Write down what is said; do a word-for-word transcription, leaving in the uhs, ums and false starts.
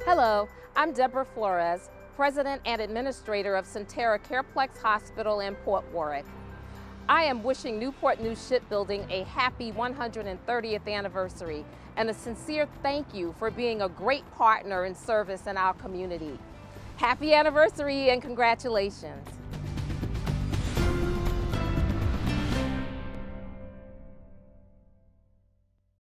Hello, I'm Deborah Flores, President and Administrator of Sentara Careplex Hospital in Port Warwick. I am wishing Newport News Shipbuilding a happy one hundred thirtieth anniversary and a sincere thank you for being a great partner and service in our community. Happy anniversary and congratulations.